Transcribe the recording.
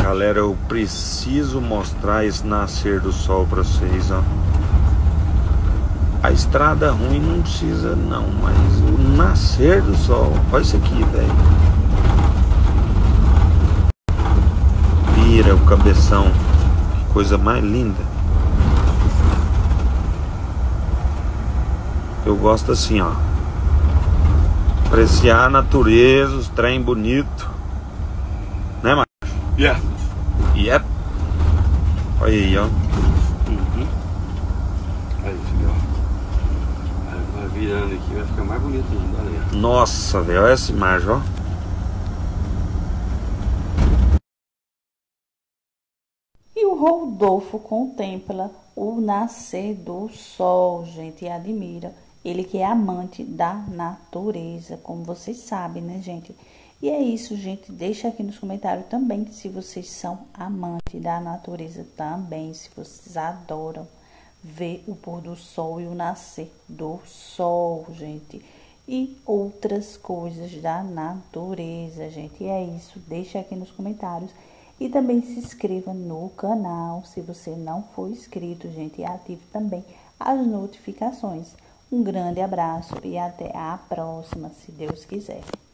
Galera, eu preciso mostrar esse nascer do sol pra vocês, ó. A estrada ruim não precisa não, mas o nascer do sol, olha isso aqui, velho. Vira o cabeção, que coisa mais linda. Eu gosto assim, ó. Apreciar a natureza, os trem bonito. Né, Marcos? Yeah. Yep. Olha aí, ó. Aí, filho, ó. Aí vai virando aqui, vai ficar mais bonito ainda, olha aí. Nossa, velho, olha essa imagem, ó. E o Rodolfo contempla o nascer do sol, gente, e admira. Ele que é amante da natureza, como vocês sabem, né, gente? E é isso, gente. Deixa aqui nos comentários também se vocês são amantes da natureza também, se vocês adoram ver o pôr do sol e o nascer do sol, gente. E outras coisas da natureza, gente. E é isso. Deixa aqui nos comentários. E também se inscreva no canal, se você não for inscrito, gente. E ative também as notificações. Um grande abraço e até a próxima, se Deus quiser.